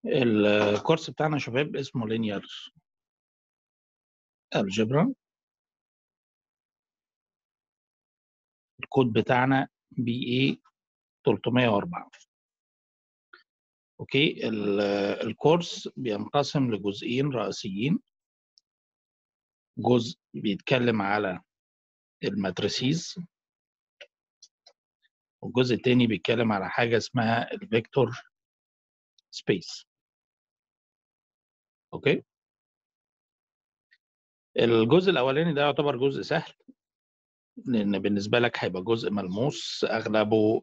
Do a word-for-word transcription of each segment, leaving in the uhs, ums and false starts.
الكورس بتاعنا يا شباب اسمه لينير الجبرا. الكود بتاعنا بي اي ثلاثمية وأربعة. اوكي، الكورس بينقسم لجزئين رئيسيين. جزء بيتكلم على الماتريسيز، والجزء الثاني بيتكلم على حاجه اسمها الفيكتور سبيس. اوكي، الجزء الاولاني ده يعتبر جزء سهل، لان بالنسبه لك هيبقى جزء ملموس، اغلبه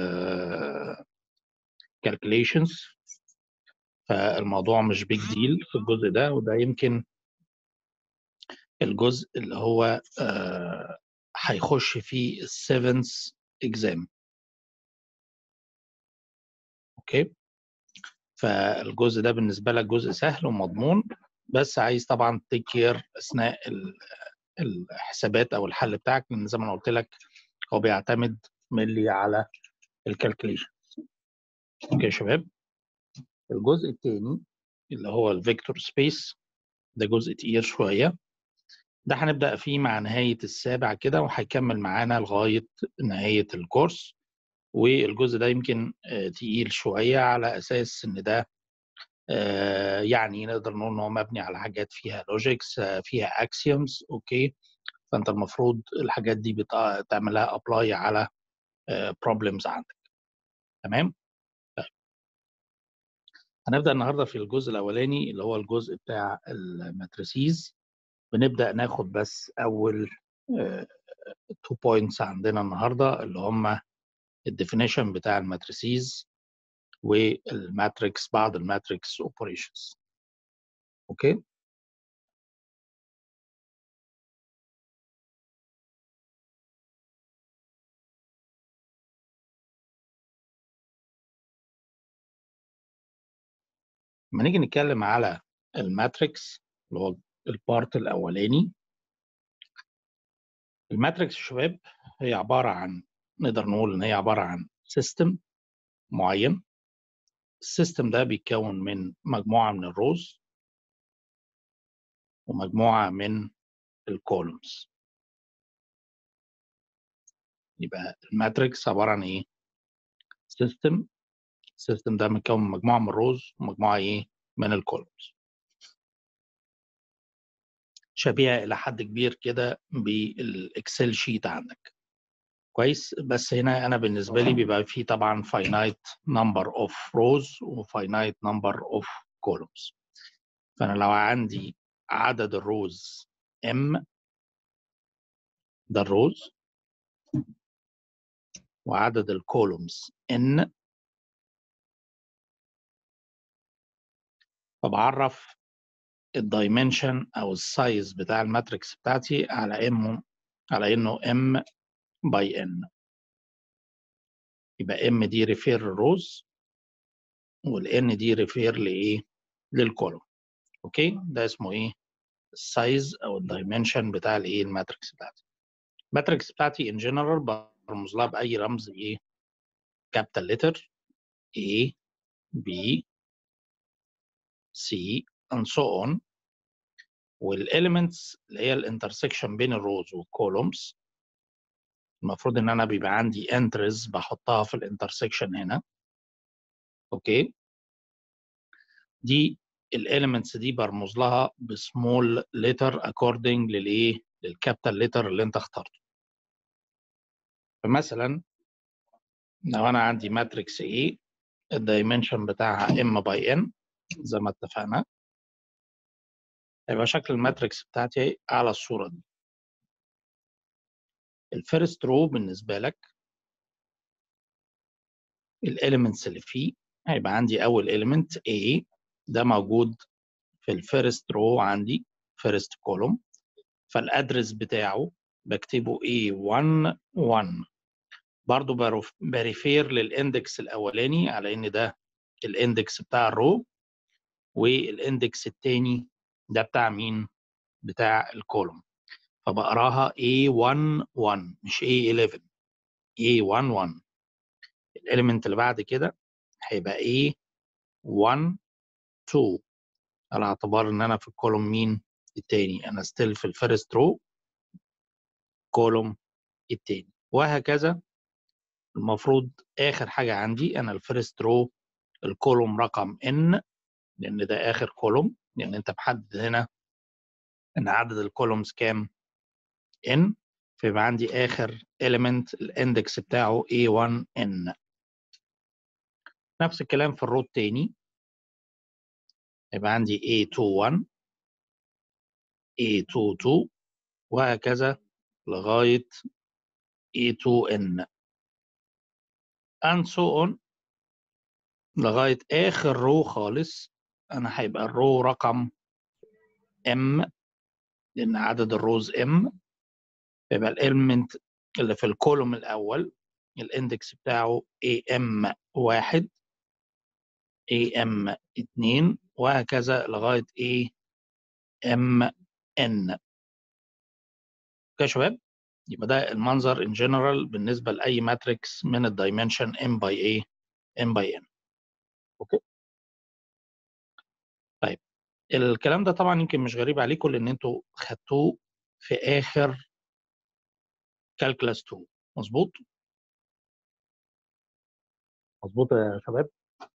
كالكوليشنز، فالموضوع مش بيج ديل في الجزء ده. وده يمكن الجزء اللي هو آه هيخش فيه السيفنث اكزام. اوكي، فالجزء ده بالنسبه لك جزء سهل ومضمون، بس عايز طبعا تيك كير اثناء الحسابات او الحل بتاعك، لان زي ما انا قلت لك هو بيعتمد ملي على الكالكوليشن. اوكي يا شباب، الجزء الثاني اللي هو الفيكتور سبيس ده جزء تقيل شويه، ده هنبدأ فيه مع نهاية السابع كده، وهيكمل معانا لغاية نهاية الكورس. والجزء ده يمكن تقيل شوية، على أساس إن ده يعني نقدر نقول إن هو مبني على حاجات فيها لوجيكس، فيها أكسيومز. أوكي، فأنت المفروض الحاجات دي بتعملها أبلاي على بروبلمز عندك. تمام؟ طيب، هنبدأ النهاردة في الجزء الأولاني اللي هو الجزء بتاع الماتريسيز. بنبدأ ناخد بس أول تو بوينتس عندنا النهارده، اللي هم الديفينيشن بتاع الماتريسيز والماتريكس، بعض الماتريكس اوبريشنز. اوكي، لما نيجي نتكلم على الماتريكس اللي هو البارت الاولاني، الماتريكس يا شباب هي عباره عن، نقدر نقول ان هي عباره عن سيستم معين. السيستم ده بيتكون من مجموعه من الروز ومجموعه من الكولومز. يبقى الماتريكس عباره عن ايه؟ سيستم. السيستم ده متكون من مجموعه من الروز ومجموعه ايه؟ من الكولومز. شبيهه الى حد كبير كده بالاكسل شيت عندك. كويس، بس هنا انا بالنسبه لي بيبقى فيه طبعا finite number of rows و finite number of columns. فانا لو عندي عدد الروز m، ده الروز، وعدد الكولومز n، فبعرف الدايمنشن او السايز بتاع الماتريكس بتاعتي على m، على انه m باي n. يبقى m دي ريفير للروز، والان دي ريفير لايه؟ للكولوم. اوكي، ده اسمه ايه؟ السايز او الدايمنشن بتاع الايه؟ الماتريكس بتاعتي. الماتريكس بتاعتي ان جنرال برمز لها باي رمز ايه؟ كابيتال لتر A B C and so on. والاليمنتس اللي هي الانترسكشن بين الروز والكولومز، المفروض ان انا بيبقى عندي انترز بحطها في الانترسكشن هنا. اوكي، دي الاليمنتس دي برمز لها بسمول لتر اكوردنج للايه؟ للكابيتال لتر اللي انت اخترته. فمثلا لو انا عندي ماتريكس A الدايمنشن بتاعها m باي n زي ما اتفقنا، هيبقى شكل الماتريكس بتاعتي على الصوره دي. الفيرست رو بالنسبه لك الاليمنتس اللي فيه، هيبقى عندي اول اليمنت A، ده موجود في الفيرست رو عندي فيرست كولوم، فالادرس بتاعه بكتبه إيه واحد واحد. برضو بريفير للاندكس الاولاني على ان ده الاندكس بتاع الرو، والاندكس الثاني ده بتاع مين؟ بتاع الكولوم. فبقراها إيه واحد واحد مش إيه إحداشر، إيه واحد واحد. الاليمنت اللي بعد كده هيبقى إيه واحد اتنين على اعتبار ان انا في الكولوم مين التاني، انا ستيل في الفيرست رو كولوم التاني، وهكذا. المفروض اخر حاجه عندي انا الفيرست رو الكولوم رقم n، لان ده اخر كولوم، لان انت محدد هنا ان عدد الكولومز كام n، فيبقى عندي اخر element الاندكس بتاعه إيه وان إن. نفس الكلام في الرو التاني، يبقى عندي إيه تو وان إيه تو تو وهكذا لغايه إيه تو إن and so on لغايه اخر رو خالص. انا هيبقى الرو رقم m، لان عدد الروز m، يبقى الاليمنت اللي في الكولوم الاول الاندكس بتاعه إيه إم واحد إيه إم اتنين وهكذا لغايه إيه إم إن. اوكي يا شباب، يبقى ده المنظر ان جنرال بالنسبه لاي ماتريكس من الدايمنشن m باي ايه m باي n. اوكي طيب، الكلام ده طبعا يمكن مش غريب عليكم لان انتوا خدتوه في اخر كالكلاس اتنين. مظبوط مظبوط يا شباب،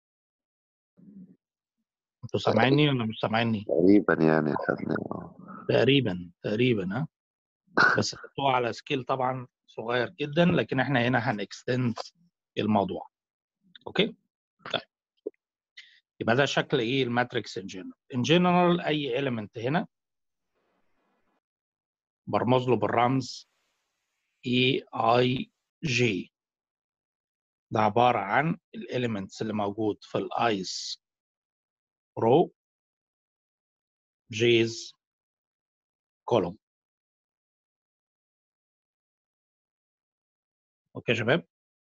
انتوا سامعيني ولا مش سامعيني؟ تقريبا يعني خدنا. تقريبا تقريبا ها، بس خدتوه على سكيل طبعا صغير جدا، لكن احنا هنا هنكستند الموضوع. اوكي طيب، يبقى ده شكل ايه الماتريكس ان جنرال. ان جنرال اي اليمنت هنا برمز له بالرمز اي اي جي، ده عباره عن الاليمنتس اللي موجود في الايس رو جيز كولوم. اوكي يا شباب،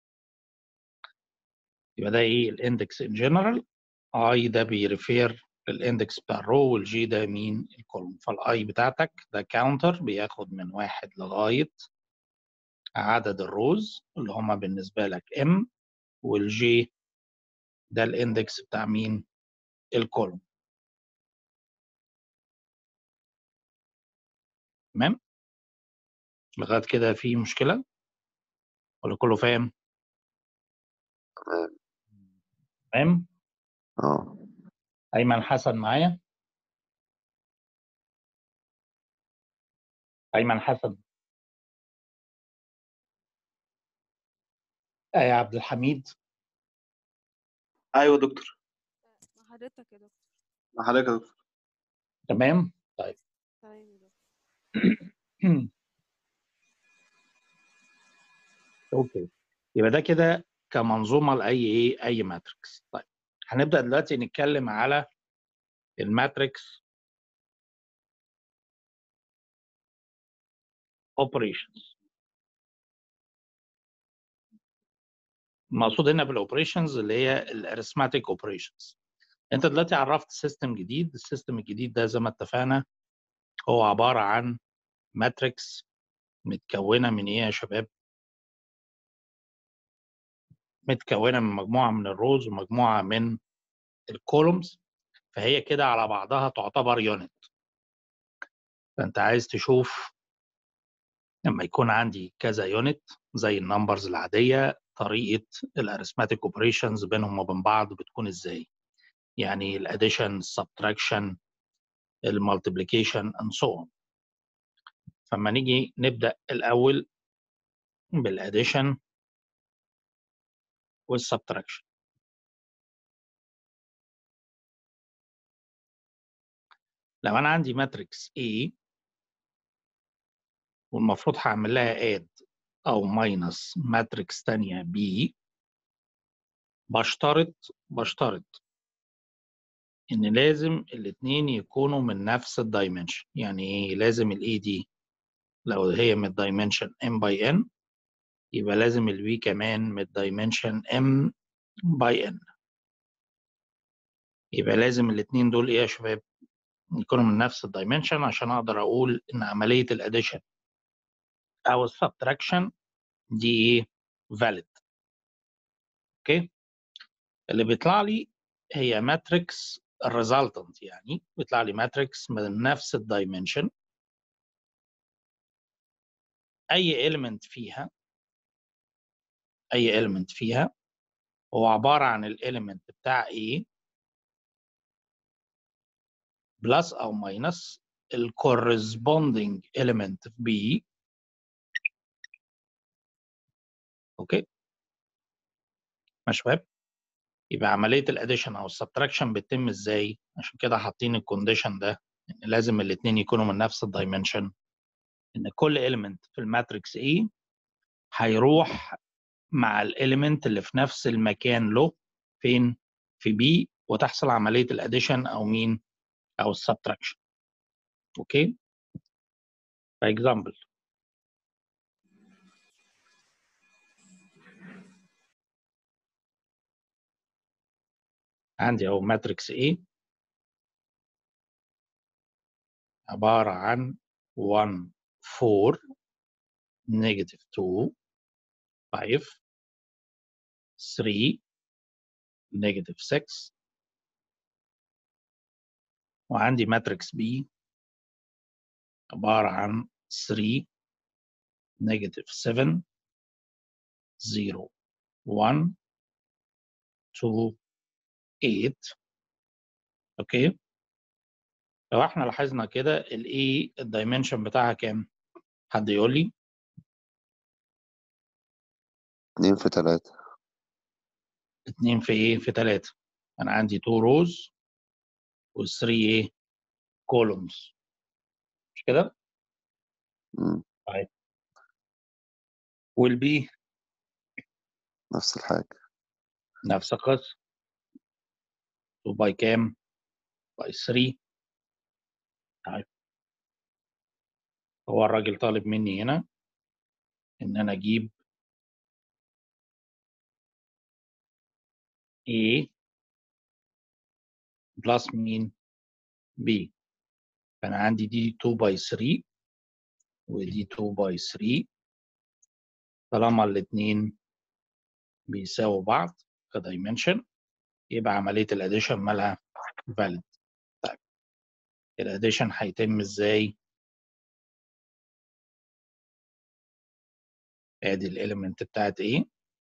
يبقى ده ايه الاندكس ان جنرال. اي ده بيريفير للاندكس بتاع الرو، والجي ده مين الكولوم. فالاي بتاعتك ده كاونتر بياخد من واحد لغايه عدد الروز اللي هما بالنسبه لك ام، والجي ده الاندكس بتاع مين الكولوم. تمام لغايه كده في مشكله ولا كله فاهم؟ تمام. تمام. اه ايمن حسن معايا؟ ايمن حسن. آه يا عبد الحميد. ايوه دكتور. مع حضرتك يا دكتور. مع حضرتك يا دكتور. تمام طيب. تمام يا دكتور. اوكي، يبقى ده كده كمنظومه لاي ايه اي ماتريكس. طيب هنبدا دلوقتي نتكلم على الماتريكس اوبريشنز. المقصود هنا بالاوبريشنز اللي هي الاريثماتيك اوبريشنز. انت دلوقتي عرفت سيستم جديد، السيستم الجديد ده زي ما اتفقنا هو عباره عن ماتريكس متكونه من ايه يا شباب؟ متكونه من مجموعه من الروز ومجموعه من الكولومز، فهي كده على بعضها تعتبر يونت. فانت عايز تشوف لما يكون عندي كذا يونت زي النمبرز العاديه طريقه الاريثماتيك اوبريشنز بينهم وبين بعض بتكون ازاي، يعني الاديشن السبتراكشن المالتيبليكيشن اند سو اون. فما نيجي نبدا الاول بالاديشن والسبتراكشن. لو انا عندي ماتريكس A والمفروض هعمل لها اد او ماينس ماتريكس ثانيه B، بشترط بشترط ان لازم الاثنين يكونوا من نفس الدايمنشن. يعني ايه؟ لازم الاي دي لو هي من الدايمنشن m باي n يبقى لازم البي كمان من الدايمنشن m باي n. يبقى لازم الاثنين دول ايه يا شباب؟ يكونوا من نفس الدايمنشن عشان اقدر اقول ان عمليه الاديشن او السبتراكشن دي ايه؟ valid. اوكي، اللي بيطلع لي هي ماتريكس الريزلتنت يعني بيطلع لي ماتريكس من نفس الدايمنشن، اي element فيها اي element فيها هو عباره عن الاليمنت بتاع A بلس او ماينس الكورسبوندينج element في B. اوكي ماشي يا شباب؟ يبقى عمليه الاديشن او السبتراكشن بتتم ازاي؟ عشان كده حاطين الكونديشن ده ان لازم الاثنين يكونوا من نفس الدايمنشن، ان كل element في الماتريكس A هيروح مع الاليمنت اللي في نفس المكان له فين؟ في B، وتحصل عمليه الاديشن او مين؟ او السبتراكشن. اوكي؟ فاكزامبل عندي اهو ماتريكس A عباره عن واحد أربعة نيجاتيف اتنين خمسة تلاتة نيجاتيف ستة، وعندي ماتريكس B عباره عن تلاتة نيجاتيف سبعة صفر واحد اتنين تمانية. اوكي، لو احنا لاحظنا كده الاي الدايمنشن بتاعها كام؟ حد يقول لي؟ اتنين في تلاتة. اتنين في ايه؟ في تلاتة. انا عندي اتنين روز و تلاتة ايه؟ كولومز، مش كده؟ مم. طيب والبي نفس الحاجة. نفس القصه، اتنين باي كام؟ باي تلاتة. طيب هو الراجل طالب مني هنا ان انا اجيب A بلس مين؟ B. فانا عندي دي اتنين باي تلاتة ودي اتنين باي تلاتة، طالما الاثنين بيساووا بعض كدايمنشن يبقى عمليه الاديشن مالها فاليد. طيب الاديشن هيتم ازاي؟ ادي الاليمنت بتاعت A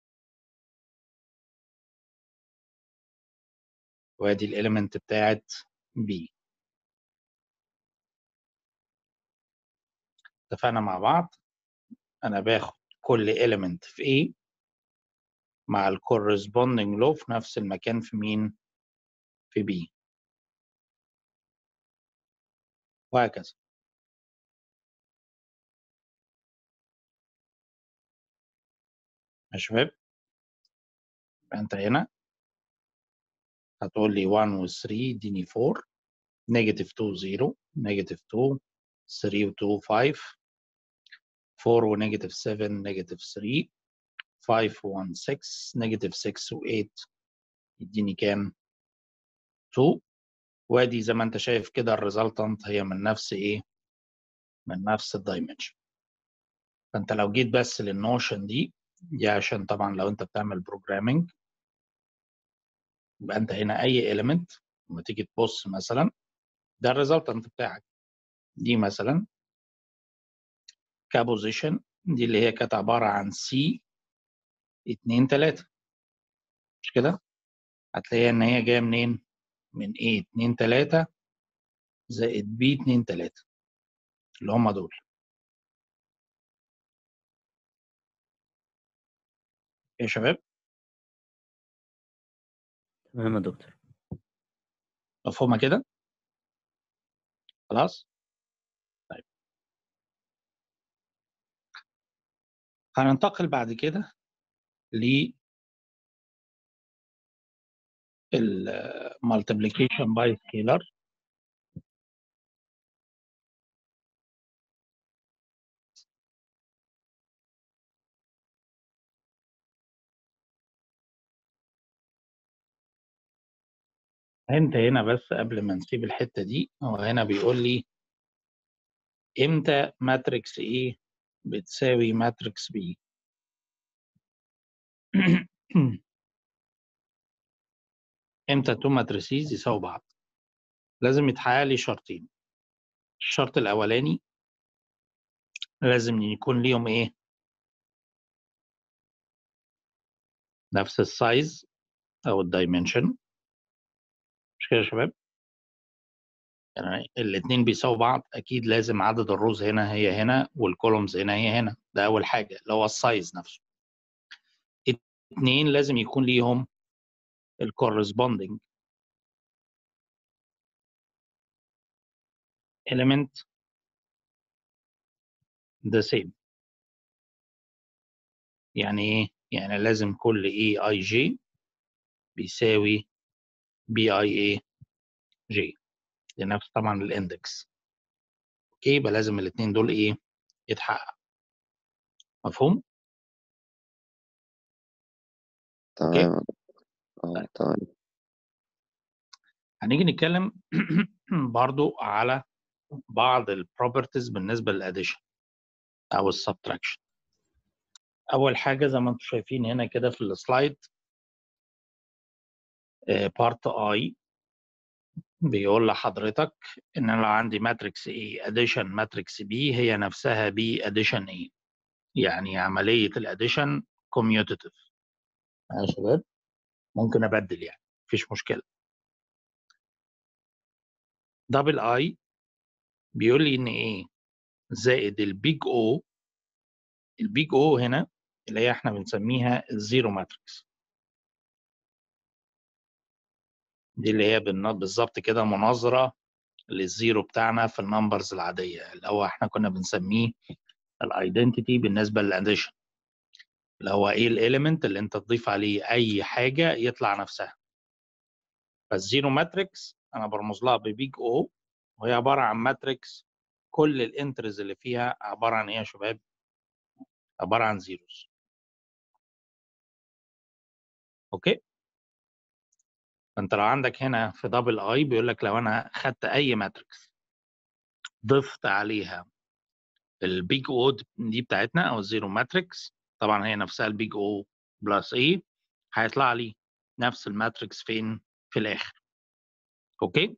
وادي الاليمنت بتاعت B. اتفقنا مع بعض، انا باخد كل element في A مع الكورسبوندنج له في نفس المكان في مين؟ في B، وهكذا. يا شباب انت هنا هتقول لي واحد و تلاتة اديني اربعة، نيجاتيف اتنين صفر، نيجاتيف اتنين، تلاتة و اتنين خمسة، اربعة ونيجاتيف سبعة نيجاتيف تلاتة، خمسة و واحد ستة، نيجاتيف ستة و تمانية يديني كام؟ اتنين. وادي زي ما انت شايف كده الريزلتنت هي من نفس ايه؟ من نفس الدايمنشن. فانت لو جيت بس للنوشن دي دي عشان طبعا لو انت بتعمل بروجرامنج يبقى انت هنا اي element لما تيجي تبص مثلا ده الريزلتنت بتاعك، دي مثلا كبوزيشن دي اللي هي كانت عباره عن سي اتنين تلاتة، مش كده؟ هتلاقيها ان هي جايه منين؟ من A اتنين تلاتة زائد B اتنين تلاتة اللي هم دول. يا شباب تمام يا دكتور. مفهومه كده؟ خلاص؟ طيب هننتقل بعد كده ل المالتيبليكيشن باي سكيلر. انت هنا بس قبل ما نسيب الحته دي هو هنا بيقول لي امتى ماتريكس A بتساوي ماتريكس B. امتى تو ماتريسيز يساووا بعض؟ لازم يتحقق لي شرطين. الشرط الاولاني لازم يكون ليهم ايه؟ نفس السايز او الدايمنشن. مش كده يا شباب؟ يعني الاثنين بيساووا بعض، اكيد لازم عدد الروز هنا هي هنا والكولومز هنا هي هنا. ده اول حاجه اللي هو السايز نفسه. اثنين لازم يكون ليهم الكورسبوندينج element the same. يعني ايه؟ يعني لازم كل اي اي جي بيساوي بي اي اي جي لنفس طبعا الاندكس. اوكي، يبقى لازم الاثنين دول ايه؟ يتحقق. مفهوم؟ اوكي. تمام. اه طيب تمام. هنيجي نتكلم برضو على بعض البروبرتيز بالنسبه للاديشن او السبتراكشن. اول حاجه زي ما انتم شايفين هنا كده في السلايد، بارت اي بيقول لحضرتك ان انا لو عندي ماتريكس A اديشن ماتريكس B هي نفسها B اديشن A. يعني عمليه الاديشن كوميوتيتيف يا شباب، ممكن ابدل يعني مفيش مشكله. دبل اي بيقول لي ان ايه زائد البيج او. البيج او هنا اللي هي احنا بنسميها الزيرو ماتريكس، دي اللي هي بالظبط كده مناظره للزيرو بتاعنا في النمبرز العاديه، اللي هو احنا كنا بنسميه الايدنتيتي بالنسبه للاديشن، اللي هو ايه الاليمنت اللي انت تضيف عليه اي حاجه يطلع نفسها. فالزيرو ماتريكس انا برمز لها ببيج او، وهي عباره عن ماتريكس كل الانترز اللي فيها عباره عن ايه يا شباب؟ عباره عن زيروز. اوكي، فانت لو عندك هنا في دبل اي بيقول لك لو انا خدت اي ماتريكس ضفت عليها البيج او دي بتاعتنا او الزيرو ماتريكس، طبعا هي نفسها البيج او بلس ايه، هيطلع لي نفس الماتريكس فين؟ في الاخر. اوكي.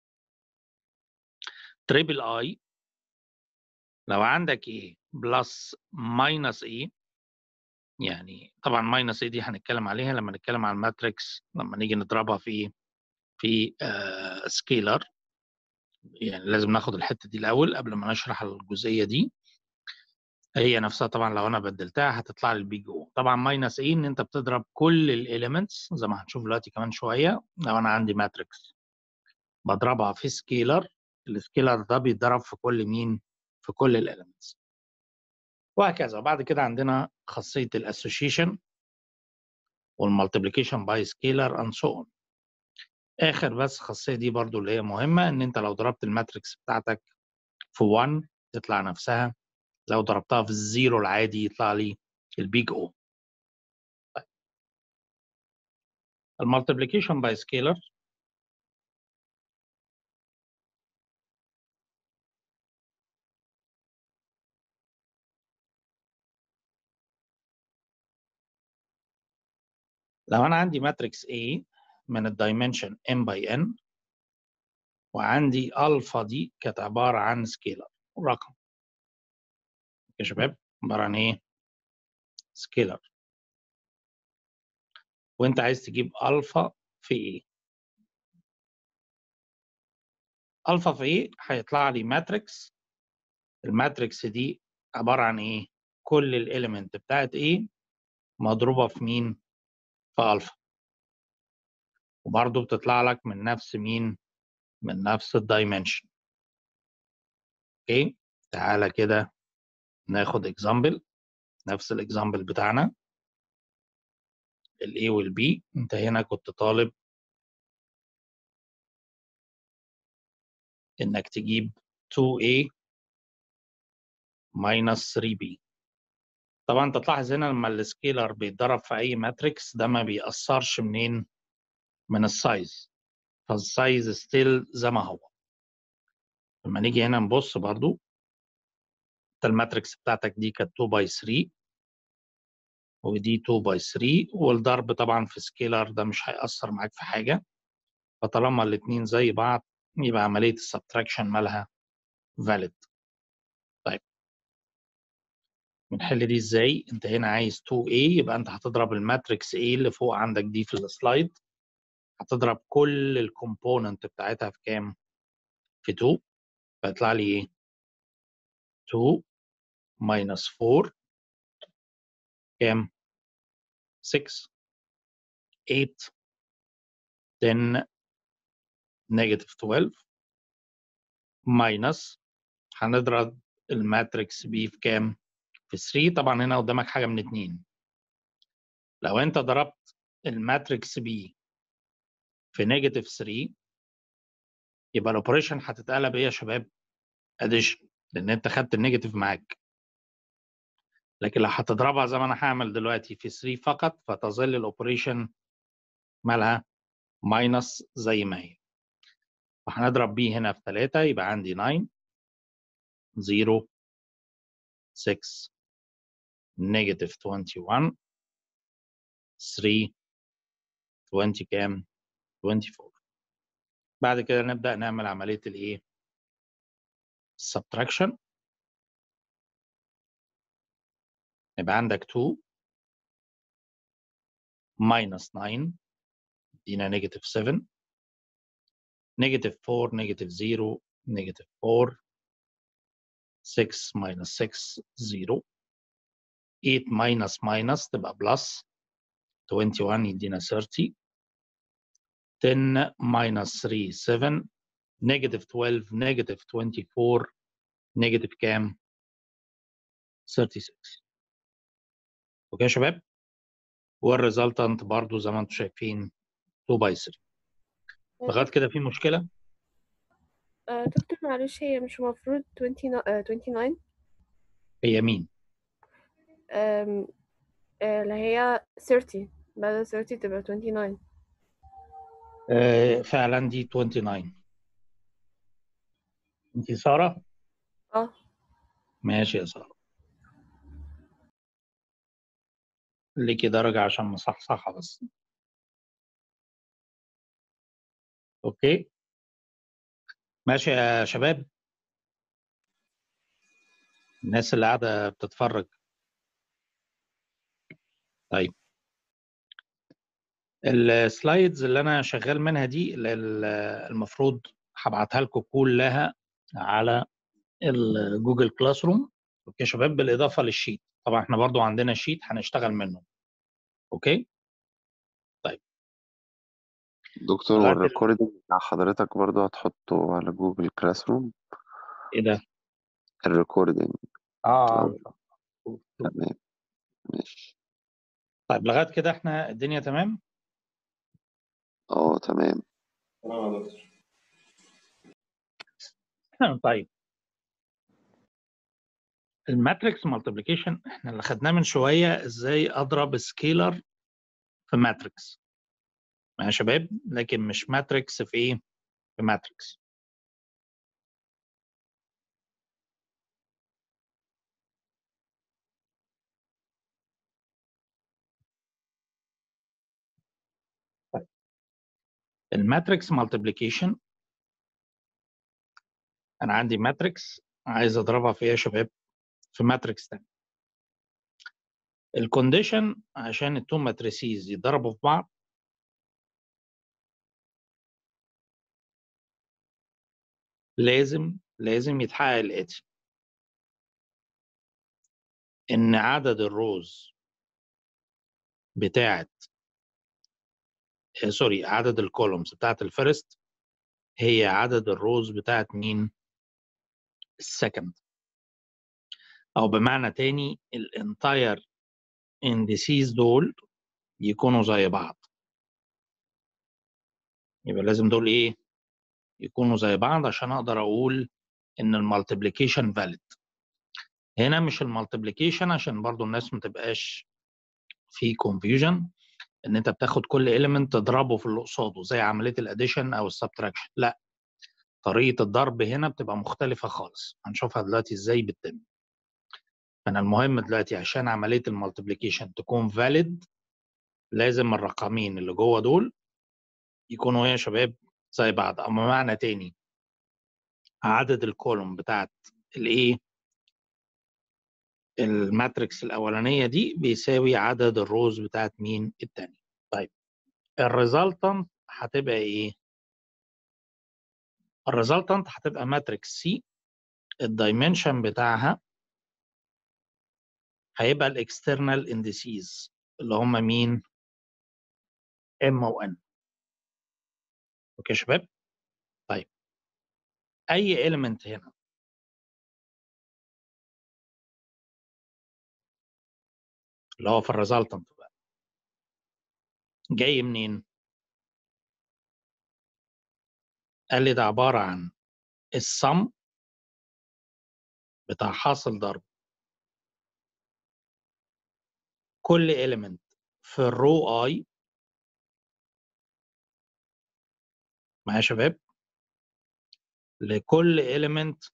تريبل اي لو عندك ايه بلس ماينس ايه، يعني طبعا ماينس ايه دي هنتكلم عليها لما نتكلم عن الماتريكس، لما نيجي نضربها في في آه سكيلر. يعني لازم ناخد الحته دي الاول قبل ما نشرح الجزئيه دي. هي نفسها طبعا لو انا بدلتها هتطلع لي البيج او. طبعا ماينس ايه ان انت بتضرب كل الاليمنتس زي ما هنشوف دلوقتي كمان شويه. لو انا عندي ماتريكس بضربها في سكيلر، السكيلر ده بيتضرب في كل مين؟ في كل الاليمنتس، وهكذا. وبعد كده عندنا خاصيه الاسوشيشن والمالتيبليكيشن باي سكيلر اند سو اون. اخر بس خاصيه دي برضو اللي هي مهمه، ان انت لو ضربت الماتريكس بتاعتك في واحد تطلع نفسها، لو ضربتها في الزيرو العادي يطلع لي البيج او. المالتيبليكيشن باي سكيلر لو انا عندي ماتريكس A من الدايمنشن m باي n، وعندي الفا دي كانت عباره عن سكيلر رقم يا شباب، عباره عن ايه؟ سكيلر. وانت عايز تجيب الفا في ايه؟ الفا في ايه هيطلع لي ماتريكس. الماتريكس دي عباره عن ايه؟ كل الاليمنت بتاعت ايه مضروبه في مين؟ في الفا. وبرضه بتطلع لك من نفس مين؟ من نفس الدايمنشن. اوكي، تعالى كده ناخد اكزامبل، نفس الاكزامبل بتاعنا الاي والبي. انت هنا كنت طالب انك تجيب تو اي minus ثري بي. طبعا انت تلاحظ هنا لما السكيلر بيتضرب في اي ماتريكس ده ما بيأثرش منين؟ من السايز، فالسايز ستيل زي ما هو. لما نيجي هنا نبص برضو، انت الماتريكس بتاعتك دي كانت تو باي ثري ودي تو باي ثري، والضرب طبعا في سكيلر ده مش هيأثر معاك في حاجه، فطالما الاثنين زي بعض يبقى عمليه السبتراكشن مالها فاليد. طيب بنحل دي ازاي؟ انت هنا عايز تو إيه، يبقى انت هتضرب الماتريكس A اللي فوق عندك دي في السلايد، هتضرب كل الكومبوننت بتاعتها في كام؟ في اتنين، فيطلع لي ايه؟ اتنين minus أربعة كام؟ ستة، تمانية، عشرة، نيجاتيف اتناشر minus، هنضرب الماتريكس B في كام؟ في تلاتة. طبعا هنا قدامك حاجه من اتنين، لو انت ضربت الماتريكس B في نيجاتيف تلاتة يبقى الاوبريشن هتتقلب ايه يا شباب؟ اديشن، لان انت خدت النيجاتيف معاك. لكن لو هتضربها زي ما انا هعمل دلوقتي في تلاتة فقط، فتظل الاوبريشن مالها ماينس زي ما هي. فهنضرب بيه هنا في تلاتة، يبقى عندي تسعة، صفر، ستة، نيجاتيف واحد وعشرين، تلاتة، عشرين كام؟ أربعة وعشرين. بعد كده نبدأ نعمل عملية الايه؟ السبتراكشن. يبقى عندك اتنين minus تسعة يدينا نيجاتيف سبعة، نيجاتيف أربعة، نيجاتيف صفر، نيجاتيف أربعة، ستة minus ستة، صفر، تمانية minus minus تبقى بلس، واحد وعشرين يدينا ثلاثين، عشرة minus تلاتة، سبعة، نيجاتيف اتناشر، نيجاتيف أربعة وعشرين، نيجاتيف كام؟ ستة وثلاثين. اوكي يا شباب؟ والريزلتنت برضو زي ما انتم شايفين اتنين باي تلاتة. لغايه كده في مشكله؟ آه دكتور معلش، هي مش المفروض تسعين آه تسعة وعشرين؟ هي مين؟ آم، آه اللي هي تلاتين، بدل تلاتين تبقى تسعة وعشرين. آه فعلا دي تسعة وعشرين. انت ساره؟ اه ماشي يا ساره، ليكي درجه عشان مصحصحه بس. اوكي ماشي يا شباب، الناس اللي قاعده بتتفرج. طيب السلايدز اللي انا شغال منها دي ال- ال- المفروض هبعتها لكم كلها على الجوجل كلاس روم. اوكي يا شباب، بالاضافه للشيت. طبعا احنا برضو عندنا شيت هنشتغل منه. اوكي طيب دكتور، لغايه ال- والريكوردنج بتاع حضرتك برضو هتحطه على جوجل كلاس روم؟ ايه ده؟ الريكوردنج. اه أو تمام، ماشي. طيب لغايه كده احنا الدنيا تمام. اه تمام. تمام يا دكتور. طيب الماتريكس مالتيبليكيشن احنا اللي خدناه من شويه، ازاي اضرب سكيلر في ماتريكس. يا شباب لكن مش ماتريكس في ايه؟ في ماتريكس. طيب الماتريكس مالتيبليكيشن، انا عندي ماتريكس عايز اضربها في ايه يا شباب؟ في ماتريكس تاني. الكونديشن عشان التو ماتريسيز يتضربوا في بعض لازم لازم يتحقق الاتي، ان عدد الروز بتاعت آه، سوري عدد الكولومز بتاعت الفيرست هي عدد الروز بتاعت مين؟ السكند. او بمعنى تاني الانتاير انديسيز دول يكونوا زي بعض. يبقى لازم دول ايه؟ يكونوا زي بعض عشان اقدر اقول ان المالتيبليكيشن فاليد. هنا مش المالتيبليكيشن عشان برضو الناس ما تبقاش في كونفيوجن ان انت بتاخد كل اليمنت تضربه في اللي قصاده زي عمليه الاديشن او السبتراكشن. لا، طريقه الضرب هنا بتبقى مختلفه خالص، هنشوفها دلوقتي ازاي بتتم. فانا المهم دلوقتي عشان عمليه المالتيبليكيشن تكون فاليد لازم الرقمين اللي جوه دول يكونوا ايه يا شباب؟ زي بعض. اما معنى تاني عدد الكولوم بتاعت الايه الماتريكس الاولانيه دي بيساوي عدد الروز بتاعت مين الثانيه. طيب الريزلتنت هتبقى ايه؟ الريزلتنت هتبقى ماتريكس سي، الدايمنشن بتاعها هيبقى الاكسترنال اندسيز اللي هم مين؟ ام و ان. اوكي يا شباب؟ طيب اي اليمنت هنا اللي هو في الريزلتنت بقى جاي منين؟ قال لي ده عباره عن السم بتاع حاصل ضرب كل element في الرو اي. معايا يا شباب؟ لكل element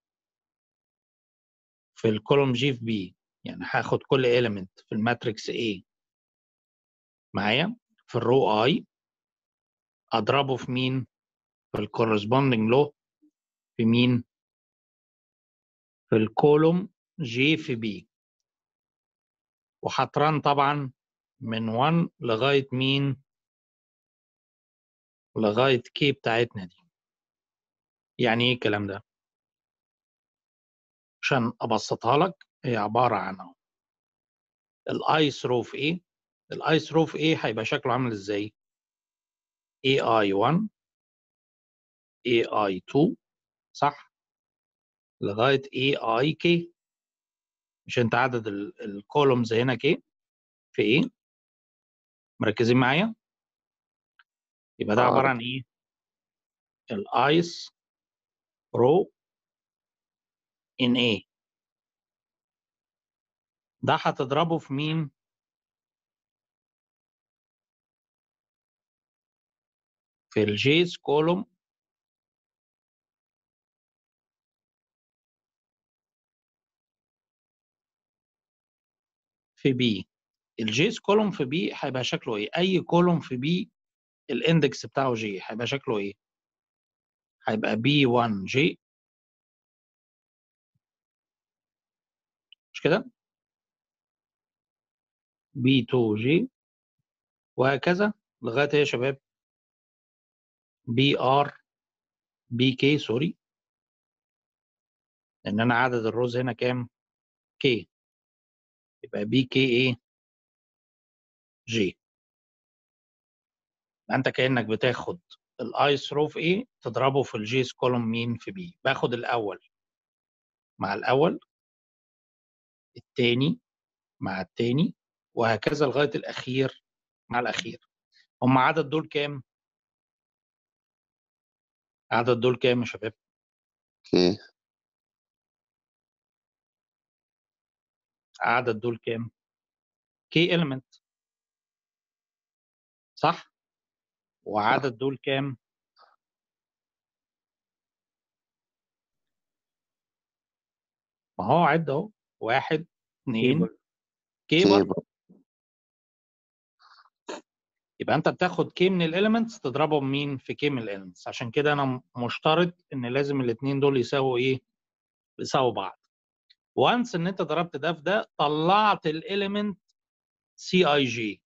في الكولوم جي في بي. يعني هاخد كل element في الماتريكس A معايا في الرو اي اضربه في مين؟ في الكورسبوندنج لو في مين؟ في الكولوم جي في بي. وهتران طبعا من واحد لغايه مين؟ لغايه كي بتاعتنا دي. يعني ايه الكلام ده؟ عشان ابسطها لك هي عباره عن الايس رو في ايه. الايس رو في ايه هيبقى شكله عامل ازاي؟ اي اي واحد اي اي اتنين صح لغايه اي اي كي. مش انت عدد الكولومز هنا كي في ايه؟ مركزين معايا؟ يبقى ده عباره اه عن ايه؟ الايس رو ان ايه. ده هتضربه في مين؟ في الجيز كولوم في بي. الجيز كولوم في بي هيبقى شكله ايه؟ اي كولوم في بي الاندكس بتاعه جي هيبقى شكله ايه؟ هيبقى بي واحد جي مش كده؟ بي اتنين جي وهكذا لغايه ايه يا شباب؟ بي ار بي كي سوري لان انا عدد الروز هنا كام؟ كي. يبقى بي كي ايه؟ جي. انت كانك بتاخد الايس رو في ايه تضربه في الجيس كولوم مين في بي. باخد الاول مع الاول الثاني مع الثاني وهكذا لغايه الاخير مع الاخير. هم عدد دول كام؟ عدد دول كام يا شباب؟ اوكي. عدد دول كام؟ كي element صح؟ صح. وعدد دول كام؟ ما هو عد اهو واحد اثنين كي برضه. كيبل. يبقى انت بتاخد كي من الاليمنتس تضربهم مين في كي من الاليمنتس. عشان كده انا مشترط ان لازم الاثنين دول يساووا ايه؟ يساووا بعض. وانس ان انت ضربت ده في ده طلعت الاليمنت سي اي جي.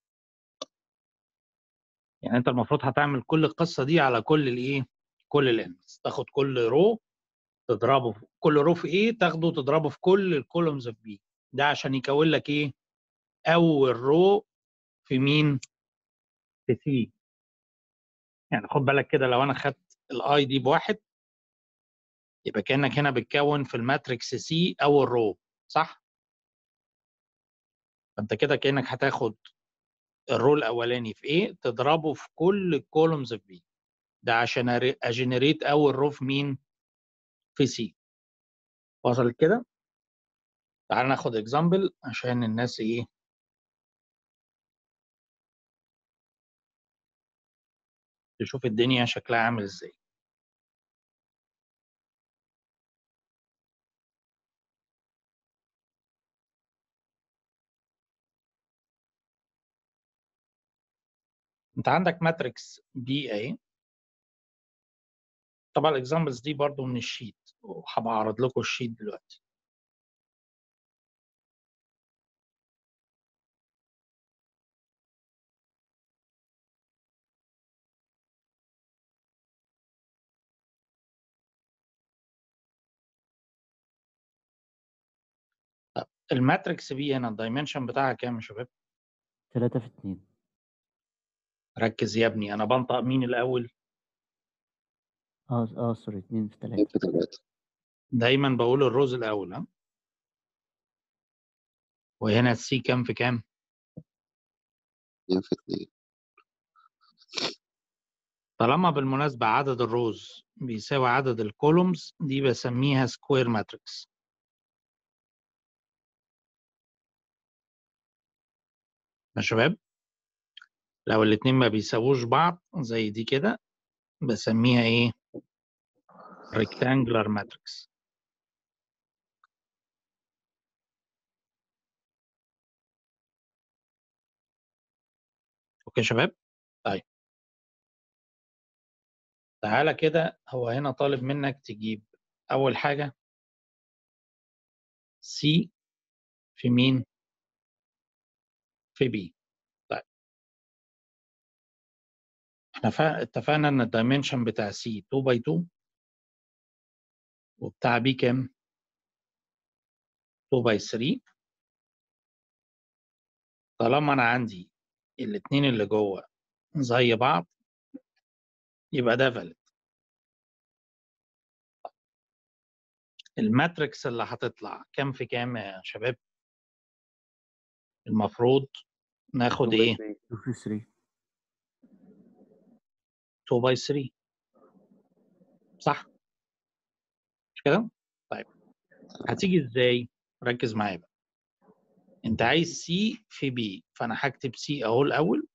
يعني انت المفروض هتعمل كل القصه دي على كل الايه؟ كل الاليمنتس. تاخد كل رو تضربه في كل رو في ايه تاخده تضربه في كل الكولومز في بي. ده عشان يكون لك ايه؟ اول رو في مين؟ في سي. يعني خد بالك كده لو انا خدت الاي دي بواحد يبقى كانك هنا بتكون في الماتريكس سي اول رو صح؟ فانت كده كانك هتاخد الرو الاولاني في ايه تضربه في كل الكولومز في بي. ده عشان اجنريت اول رو في مين؟ في سي. وصلت كده؟ تعال ناخد اكزامبل عشان الناس ايه تشوف الدنيا شكلها عامل ازاي. انت عندك ماتريكس بي اي طبعا الاكزامبلز دي برضو من الشيت، وهبقى اعرض لكم الشيت دلوقتي. طب الماتريكس بي هنا الدايمنشن بتاعها كام يا شباب؟ تلاتة في اتنين. ركز يا ابني، انا بنطق مين الاول؟ اه اه سوري، اتنين في اتنين تلاتة. في تلاتة. دايما بقول الروز الاول. ها، وهنا السي كام في كام؟ اتنين في اتنين. طالما بالمناسبة عدد الروز بيساوي عدد الكولومز، دي بسميها سكوير ماتريكس. يا شباب لو الاتنين ما بيساووش بعض زي دي كده بسميها ايه؟ ريكتانجلر ماتريكس. اوكي يا شباب؟ طيب تعالى كده، هو هنا طالب منك تجيب اول حاجة سي في مين؟ في بي. طيب احنا فا- اتفقنا ان الدايمنشن بتاع سي اتنين باي اتنين، وبتاع بي كام؟ اتنين باي تلاتة. طالما انا عندي الاتنين اللي جوه زي بعض يبقى ده فاليد. الماتريكس اللي هتطلع كام في كام يا شباب؟ المفروض ناخد ايه؟ اتنين في تلاتة. اتنين باي تلاتة، صح؟ مش كده؟ طيب هتيجي ازاي؟ ركز معايا بقى. انت عايز سي في بي، فانا هكتب سي اهو الاول،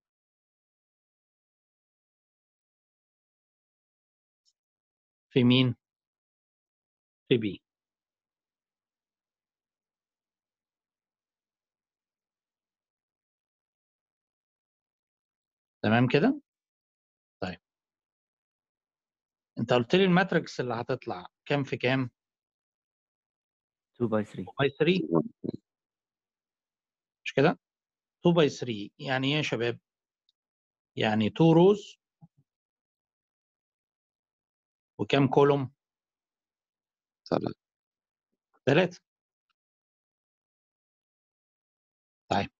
في مين؟ في بي. تمام كده؟ طيب انت قلت لي الماتريكس اللي هتطلع كام في كام؟ اتنين باي تلاتة. اتنين باي تلاتة، مش كده؟ اتنين باي تلاتة يعني ايه يا شباب؟ يعني اتنين روز وكام كولوم؟ تلاتة. ثلاثة. طيب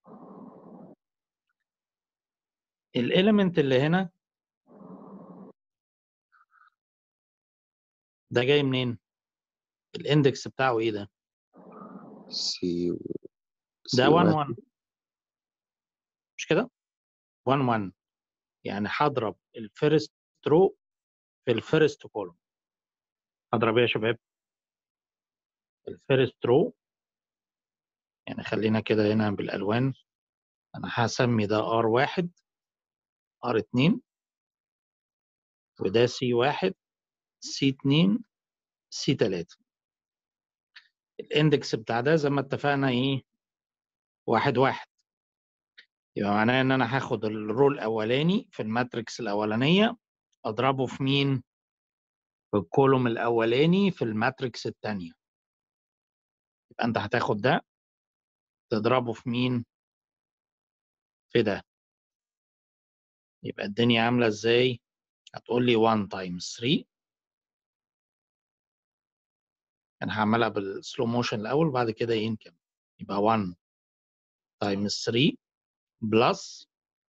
الاليمنت اللي هنا ده جاي منين؟ الاندكس بتاعه ايه ده؟ سي ده سي واحد واحد. واحد، مش كده؟ واحد واحد يعني هضرب الفيرست رو في الفيرست كولوم. هضرب ايه يا شباب؟ الفيرست رو، يعني خلينا كده هنا بالالوان، انا هسمي ده ار واحد، ار اتنين، وده سي واحد، سي اتنين، سي تلاتة. الاندكس بتاع ده زي ما اتفقنا ايه؟ واحد واحد. يبقى معناه ان انا هاخد الرو الاولاني في الماتريكس الاولانيه اضربه في مين؟ في الكولوم الاولاني في الماتريكس الثانيه. يبقى انت هتاخد ده تضربه في مين؟ في ده. يبقى الدنيا عامله ازاي؟ هتقول لي واحد تايمز تلاتة. انا هعملها بالسلو موشن الاول وبعد كده ينكم. يبقى واحد تايمز تلاتة بلس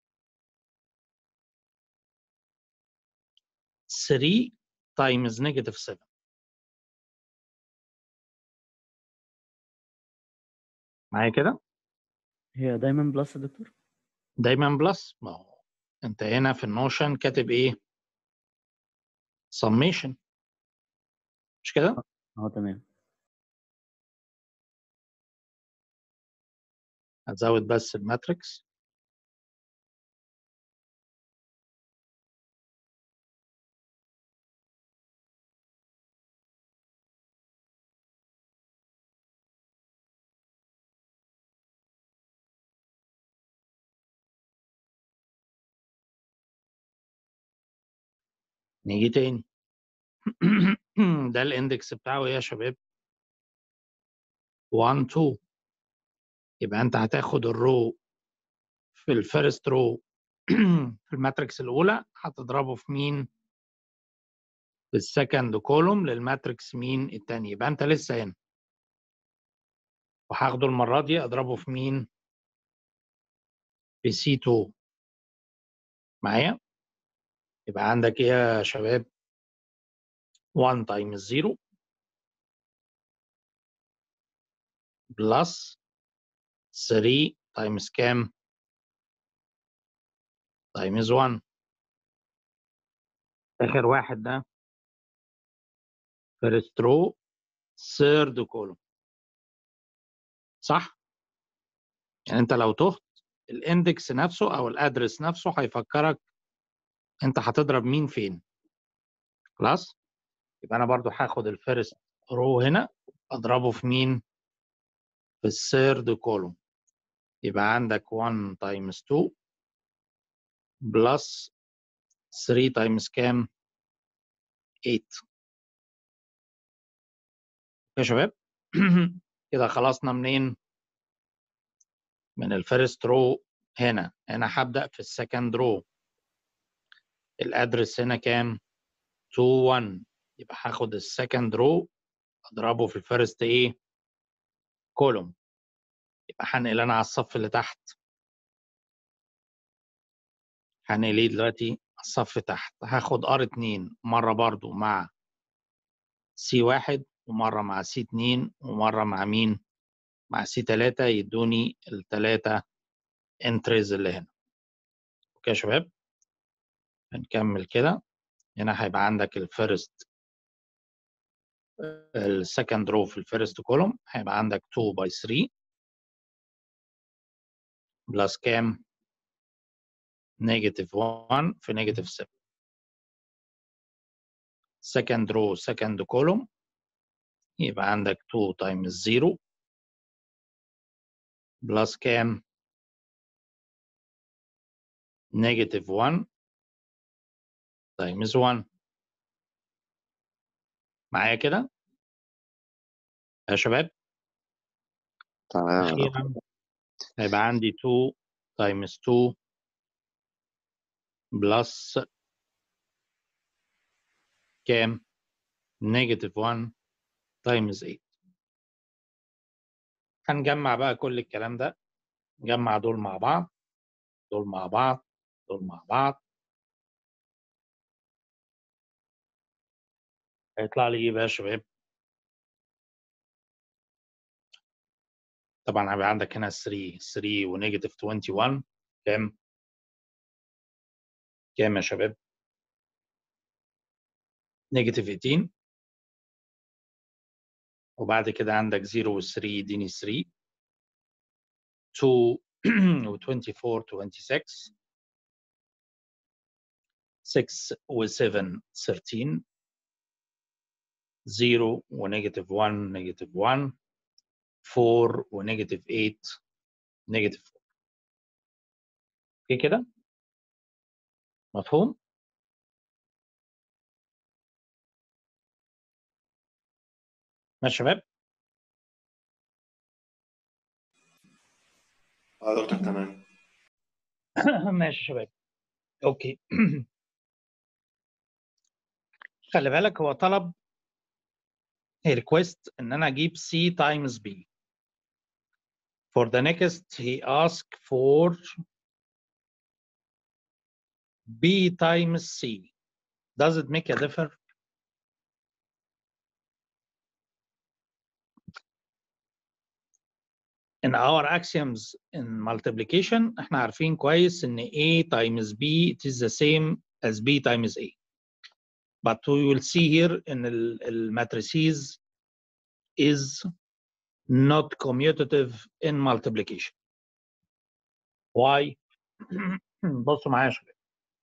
تلاتة تايمز نيجاتيف سبعة. معايا كده؟ هي دايما بلس يا دكتور؟ دايما بلس. ما هو انت هنا في النوشن كاتب ايه؟ سميشن، مش كده؟ اه تمام. هتزود بس الماتريكس. نيجي تاني ده الاندكس بتاعه ايه يا شباب؟ واحد اتنين. يبقى انت هتاخد الرو في الفيرست رو في الماتريكس الاولى هتضربه في مين؟ في السكند كولوم للماتريكس مين التاني. يبقى انت لسه هنا، وهاخده المره دي اضربه في مين؟ في سي اتنين. معايا؟ يبقى عندك ايه يا شباب؟ واحد تايمز صفر بلس تلاتة تايمز كام؟ تايمز واحد. اخر واحد ده فيرست رو ثيرد كولوم. صح؟ يعني انت لو تهت الاندكس نفسه او الادرس نفسه هيفكرك انت هتضرب مين فين. خلاص؟ يبقى انا برضو هاخد الفيرست رو هنا اضربه في مين؟ في الثيرد كولوم. يبقى عندك واحد تايمز اتنين بلس تلاتة تايمز كام؟ تمانية. يا شباب كده خلصنا منين؟ من الفيرست رو. هنا هنا هبدأ في السكند رو. الادرس هنا كام؟ اتنين واحد. يبقى هاخد السكند رو اضربه في الفيرست ايه؟ كولوم. يبقى هنقل انا على الصف اللي تحت. هنقل ايه دلوقتي؟ على الصف تحت. هاخد ار اتنين مره برضو مع سي واحد، ومره مع سي اتنين، ومره مع مين؟ مع سي تلاتة، يدوني التلاتة انتريز اللي هنا. اوكي يا شباب؟ هنكمل كده. هنا هيبقى عندك الفيرست السكند رو في الفيرست كولوم هيبقى عندك اتنين باي تلاتة بلس كام؟ نيجاتيف واحد في نيجاتيف سبعة. second row second column يبقى عندك اتنين times صفر بلس كام؟ نيجاتيف واحد times واحد. معايا كده يا شباب؟ تمام يا دكتور. أخيرا هيبقى عندي اتنين times اتنين بلس كام؟ نيجاتيف واحد times تمانية. هنجمع بقى كل الكلام ده. نجمع دول مع بعض، دول مع بعض، دول مع بعض. هيطلع لي ايه بقى يا شباب؟ طبعا هيبقى عندك هنا تلاتة تلاتة ونيجاتيف واحد وعشرين. كام؟ كام يا شباب؟ نيجاتيف تمنتاشر. وبعد كده عندك صفر و تلاتة يديني تلاتة. اتنين و اربعة وعشرين ستة وعشرين. ستة و سبعة تلتاشر. صفر ونيجاتيف واحد نيجاتيف واحد. أربعة ونيجاتيف تمانية نيجاتيف أربعة. اوكي كده؟ مفهوم؟ ماشي يا شباب؟ اه دكتور تمام. ماشي يا شباب. اوكي. خلي بالك هو طلب ريكويست ان انا اجيب C times B. For the next he asked for B times C. Does it make a difference? In our axioms in multiplication احنا عارفين كويس ان A times B it is the same as B times A. But we will see here in the matrices is not commutative in multiplication. Why? بصوا معايا يا شباب.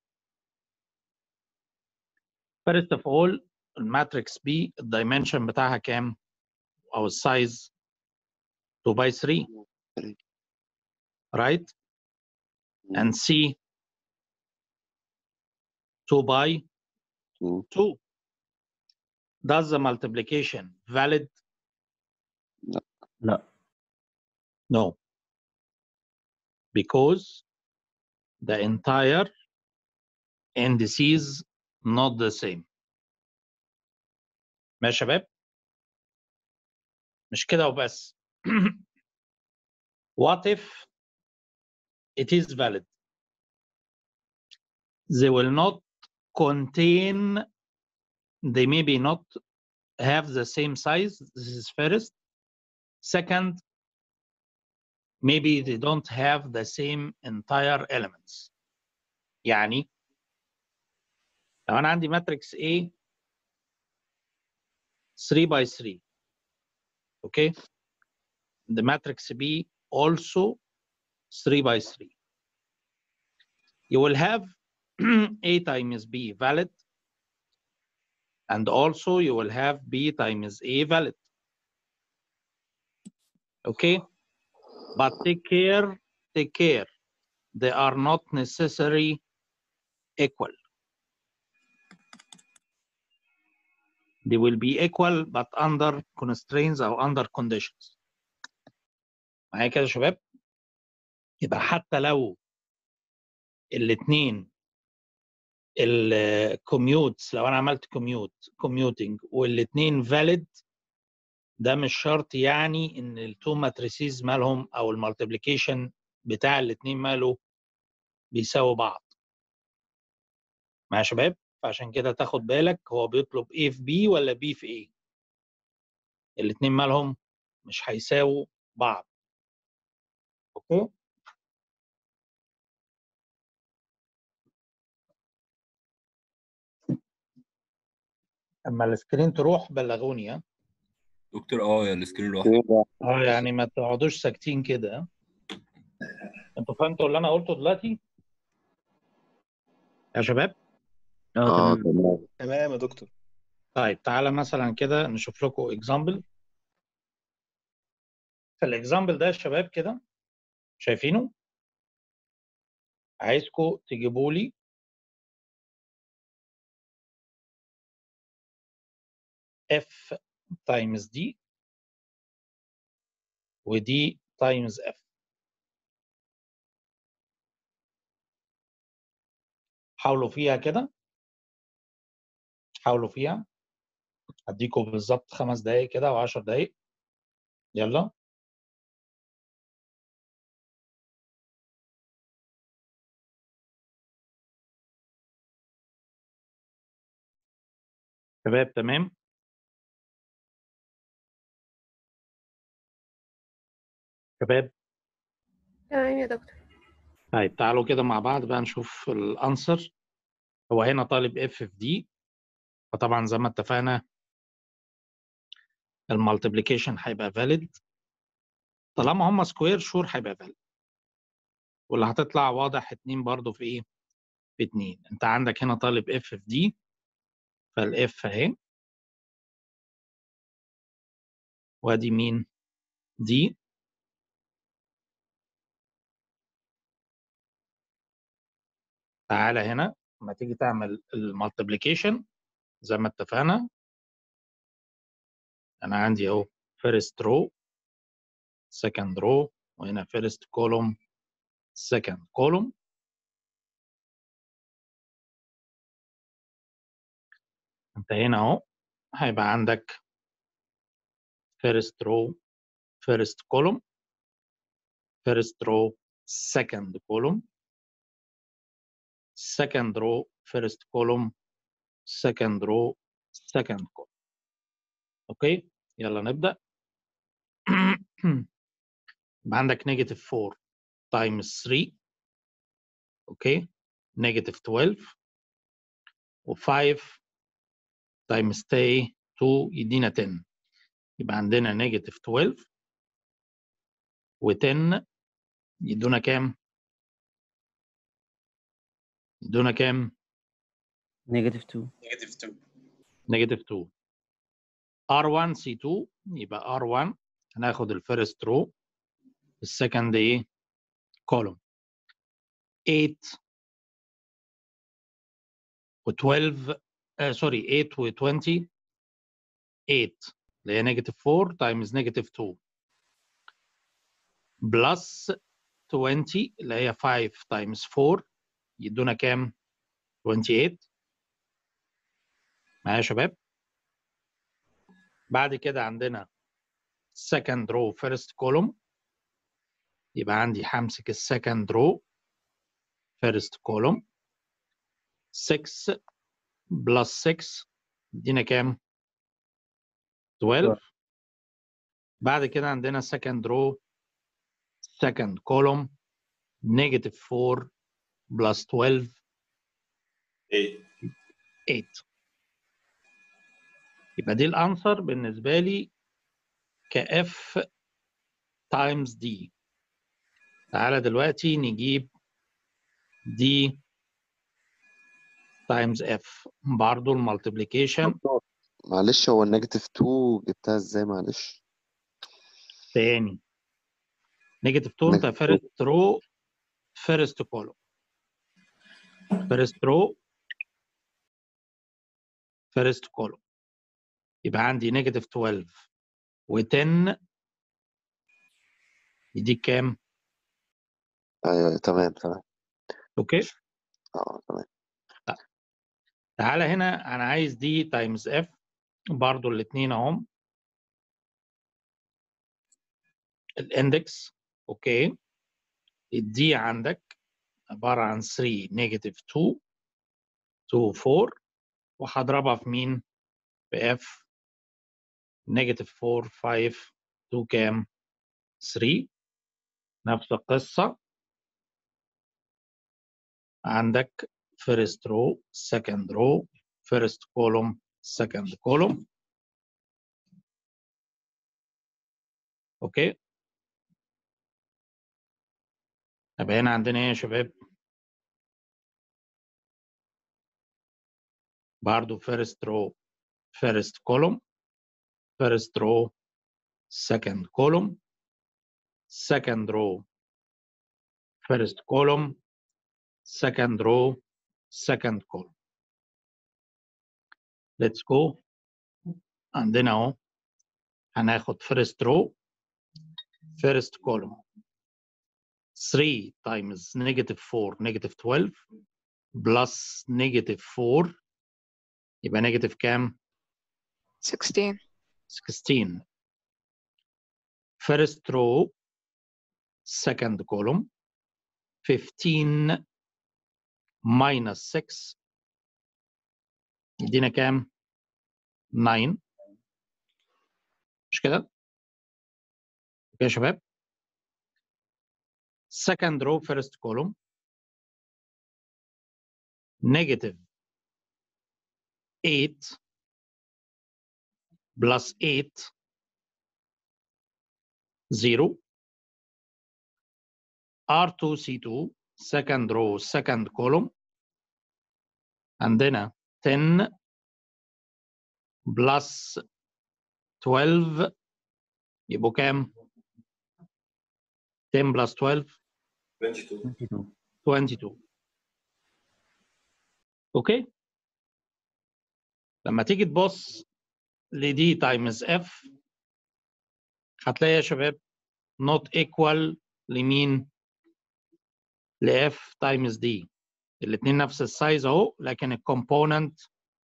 First of all الماتريكس B الدايمنشن بتاعها كام؟ أو السايز two by three. Right? And C two by two. does the multiplication valid? لا. No. Because the entire indices not the same. ماشي يا شباب؟ مش كده وبس. What if it is valid? They will not contain, they maybe not have the same size. This is first. Second, maybe they don't have the same entire elements. يعني لو أنا عندي matrix A three by three, okay? The matrix B also three by three. You will have A times B valid, and also you will have B times A valid. Okay? But take care, take care. They are not necessarily equal. They will be equal but under constraints or under conditions. معايا كده يا شباب؟ يبقى حتى لو الاثنين الكوميوتس، لو انا عملت كوميوت كوميوتنج والاثنين فاليد، ده مش شرط يعني ان التو ماتريسيز مالهم او المالتيبليكيشن بتاع الاثنين ماله بيساوي بعض. معايا يا شباب؟ فعشان كده تاخد بالك هو بيطلب A في B ولا B في A. الاثنين مالهم مش هيساووا بعض. اوكي؟ اما السكرين تروح بلغوني. ها دكتور اه يا السكرين راح. اه يعني ما تقعدوش ساكتين كده. انتوا فهمتوا اللي انا قلته دلوقتي يا شباب؟ اه اه تمام. تمام. تمام يا دكتور. طيب تعالى مثلا كده نشوف لكم اكزامبل. فالاكزامبل ده يا شباب كده شايفينه؟ عايزكم تجيبوا لي F تايمز دي ودي تايمز F. حاولوا فيها كده، حاولوا فيها. هديكم بالظبط خمس دقايق كده او عشر دقايق. يلا. شباب تمام؟ شباب تمام يا دكتور. طيب تعالوا كده مع بعض بقى نشوف الانسر. هو هنا طالب اف في دي، فطبعا زي ما اتفقنا المالتيبليكيشن هيبقى فاليد. طالما هم سكوير شور هيبقى فاليد. واللي هتطلع واضح اتنين برضو في ايه؟ في اتنين. انت عندك هنا طالب اف في دي، فالاف اهي. وادي مين؟ دي. تعالى هنا لما تيجي تعمل المالتيبليكيشن زي ما اتفقنا، انا عندي اهو فيرست رو سكند رو، وهنا فيرست كولوم سكند كولوم. انت هنا اهو هيبقى عندك فيرست رو فيرست كولوم فيرست رو سكند كولوم second row first column second row second column. اوكي يلا نبدا. يبقى عندك نيجاتيف four times three، اوكي، نيجاتيف twelve، و5 times two يدينا ten. يبقى عندنا نيجاتيف twelve و10 يدونا كام؟ يدونا كام؟ نيجاتيف تو. نيجاتيف two. نيجاتيف two. آر one سي two يبقى آر one هناخد الفيرست رو، السكند ايه؟ كولوم. eight و twelve آه سوري eight و twenty ثمانية اللي هي نيجاتيف أربعة تايمز نيجاتيف اتنين بلس عشرين اللي هي خمسة تايمز أربعة يدونا كام؟ ثمانية وعشرين. معايا يا شباب؟ بعد كده عندنا second row first column، يبقى عندي همسك السكند رو first column ستة بلس ستة يدينا كام؟ اتناشر. بعد كده عندنا second row second column negative أربعة plus اتناشر تمانية. يبقى دي الانسر بالنسبه لي ك F times D. تعالى دلوقتي نجيب D times F برضه المالتيبليكيشن دكتور معلش، هو النيجاتيف اتنين جبتها ازاي معلش؟ تاني. نيجاتيف اتنين انت نيجاتيف فيرست رو فيرست كولوم فيرست رو فيرست كولوم يبقى عندي نيجاتيف اتناشر و10 يديك كام؟ ايوه تمام تمام. اوكي؟ اه تمام. تعالى هنا انا عايز دي تايمز اف برضو الاثنين اهم الاندكس. اوكي، الدي عندك عباره عن تلاتة نيجاتيف اتنين اتنين أربعة وهضربها في مين؟ في اف نيجاتيف أربعة خمسة اتنين كام؟ تلاتة. نفس القصه عندك first row second row first column second column. اوكي، يبقى هنا عندنا ايه يا شباب؟ برضو first row first column first row second column second row first column second row second column. let's go. عندنا اهو هناخد first row first column three times negative four negative twelve plus negative four يبقى negative كام؟ sixteen. sixteen. first row second column fifteen minus six يدينا كام؟ nine. مش كده؟ اوكي يا شباب؟ second row first column negative eight plus eight zero R two C two second row second column عندنا ten plus twelve يبقوا كام؟ ten plus twelve اتنين وعشرين. twenty-two. اوكي؟ لما تيجي تبص لدي تايمز اف هتلاقي يا شباب not equal لمين؟ ل F times D. الاثنين نفس السايز اهو، لكن الكومبوننت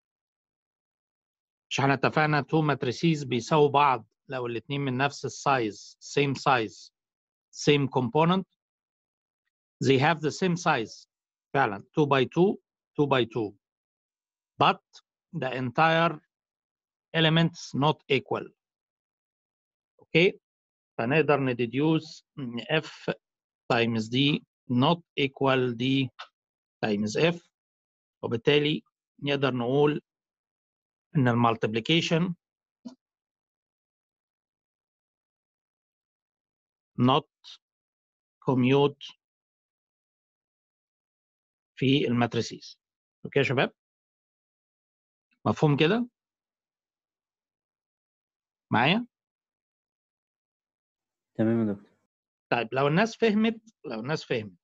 مش احنا اتفقنا تو ماتريسيز بيساووا بعض لو الاثنين من نفس السايز same size same component they have the same size فعلا two by two two by two but the entire elements not equal. اوكي، فنقدر نديديوس ان F times D not equal D times F، وبالتالي نقدر نقول ان المالتيبليكيشن not commute في الماتريسيز. اوكي يا شباب؟ مفهوم كده؟ معايا؟ تمام يا دكتور. طيب لو الناس فهمت لو الناس فهمت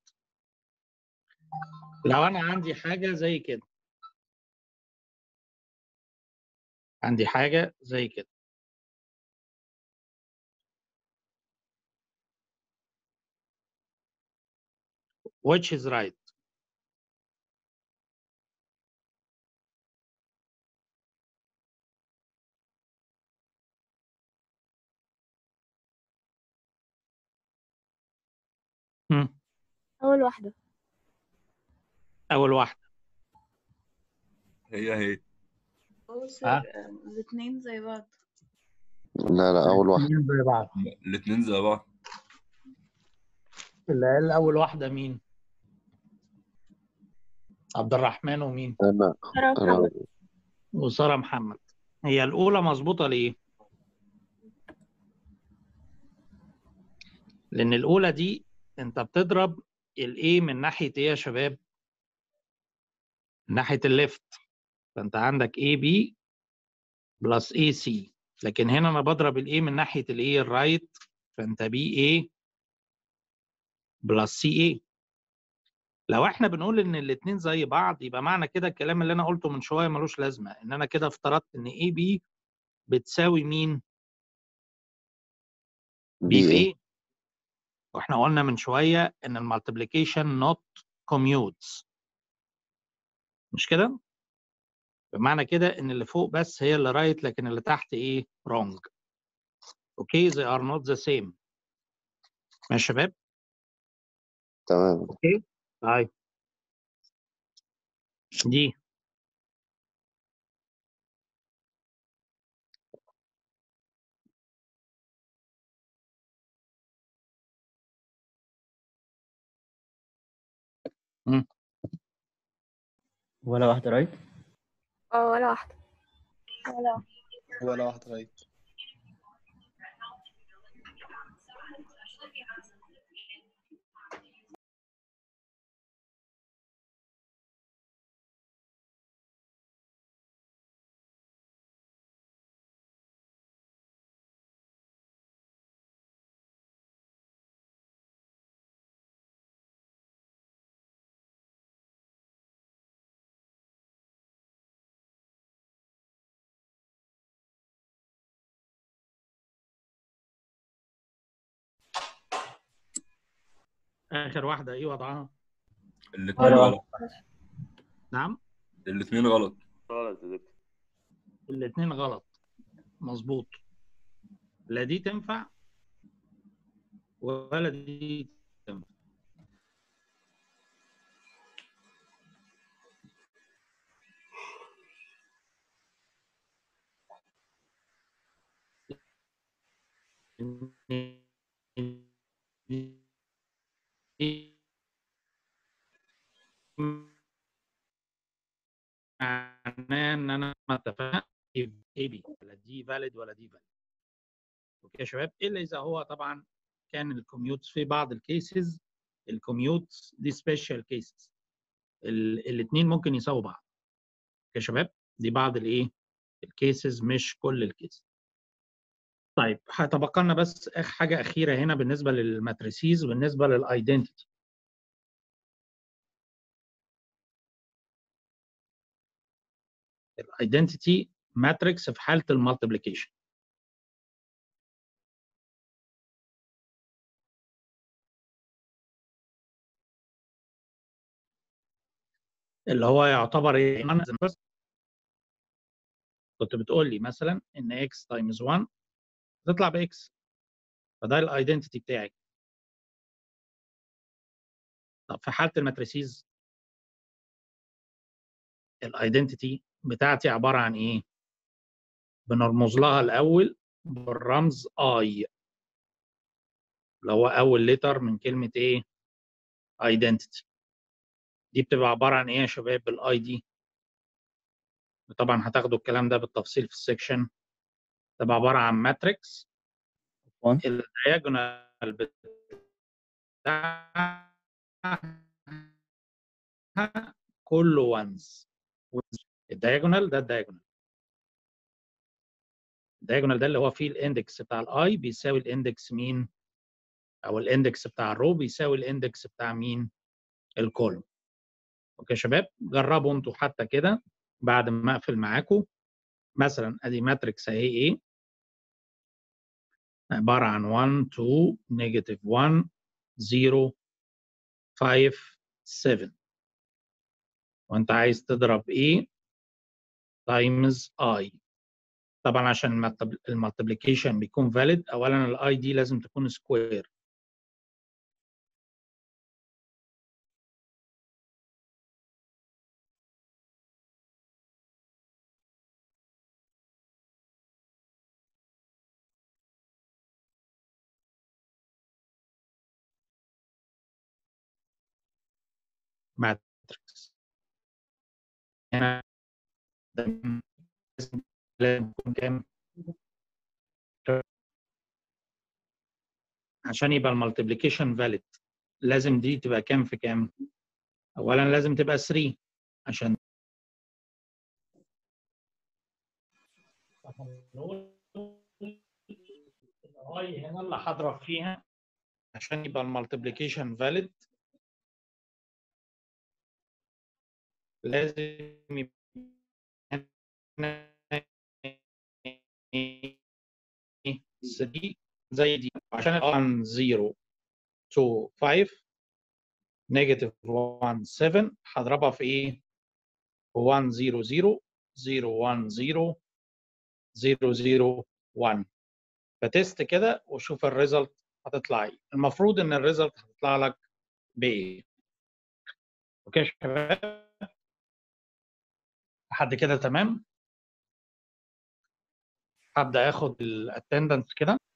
لو انا عندي حاجه زي كده عندي حاجه زي كده. which is right. هم. أول واحدة. اول واحده. هي هي اه ها؟ سر الاثنين زي بعض. لا لا أول واحدة. الاثنين زي بعض. الاتنين زي بعض. اللي قال اول واحده مين؟ عبد الرحمن ومين؟ أنا سارة أنا محمد. وساره محمد. هي الاولى مظبوطه ليه؟ لان الاولى دي انت بتضرب الايه من ناحيه ايه يا شباب؟ من ناحيه الليفت. فانت عندك اي بي بلس اي سي، لكن هنا انا بضرب الايه من ناحيه الايه الرايت، فانت بي ايه بلس سي ايه. لو احنا بنقول ان الاثنين زي بعض يبقى معنى كده الكلام اللي انا قلته من شويه ملوش لازمه، ان انا كده افترضت ان اي بي بتساوي مين؟ بي بي في إيه. ايه. واحنا قلنا من شويه ان المالتيبليكيشن نوت كوميوتس، مش كده؟ بمعنى كده ان اللي فوق بس هي اللي رايت لكن اللي تحت ايه؟ رونج. اوكي they are not the same. ماشي يا شباب؟ تمام. اوكي طيب دي مم. ولا واحدة رايت. اه ولا واحدة. ولا ولا واحدة رايت. اخر واحده ايه وضعها؟ الاتنين ولا غلط. نعم الاتنين غلط. غلط يا دكتور. الاثنين غلط. مظبوط. لا دي تنفع ولا دي تنفع. معناه ان انا ما اتفقنا اي بي ولا دي فاليد ولا دي فاليد. اوكي يا شباب، الا اذا هو طبعا كان الكوميوتس في بعض الكيسز، الكوميوتس دي سبيشال كيسز، الاثنين ممكن يساووا بعض. اوكي يا شباب، دي بعض الايه الكيسز مش كل الكيسز. طيب هتبقى لنا بس اخر حاجه اخيره هنا بالنسبه للماتريسيز وبالنسبه للايدنتيتي. الايدنتيتي ماتريكس في حاله المالتيبليكيشن. اللي هو يعتبر ايه؟ كنت بتقول لي مثلا ان x تايمز واحد تطلع باكس، فده الايدنتيتي بتاعي. طب في حاله الماتريسيز الايدنتيتي بتاعتي عباره عن ايه؟ بنرمز لها الاول بالرمز اي، اللي هو اول لتر من كلمه ايه؟ ايدنتيتي. دي بتبقى عباره عن ايه يا شباب بالاي دي؟ طبعا هتاخدوا الكلام ده بالتفصيل في السكشن. تبقى عباره عن ماتريكس الدياجونال بتاعها كله وانز. الدياجونال ده الدياجونال الدياجونال ده اللي هو فيه الاندكس بتاع الاي بيساوي الاندكس مين؟ او الاندكس بتاع الرو بيساوي الاندكس بتاع مين؟ الكولوم. اوكي يا شباب، جربوا انتوا حتى كده بعد ما اقفل معاكم مثلا ادي ماتريكس اهي ايه عباره عن واحد اتنين نيجاتيف واحد صفر خمسة سبعة، وانت عايز تضرب ايه تايمز اي. طبعا عشان المالتيبليكيشن بيكون فاليد اولا الاي دي لازم تكون سكوير. ماتريكس هنا لازم يكون كام عشان يبقى المالتيبليكيشن فاليد؟ لازم دي تبقى كام في كام؟ اولا لازم تبقى ثلاثة عشان الاي هنا اللي هضرب فيها عشان يبقى المالتيبليكيشن فاليد لازم يبقى ثلاثة زي دي عشان واحد صفر اتنين خمسة نيجاتيف واحد سبعة هضربها في ايه؟ في واحد صفر صفر صفر واحد صفر صفر صفر واحد. فتست كده وشوف الريزلت هتطلع ايه. المفروض ان الريزلت هتطلع لك بايه؟ اوكي يا شباب لحد كده تمام؟ هبدا اخد الاتندنس كده.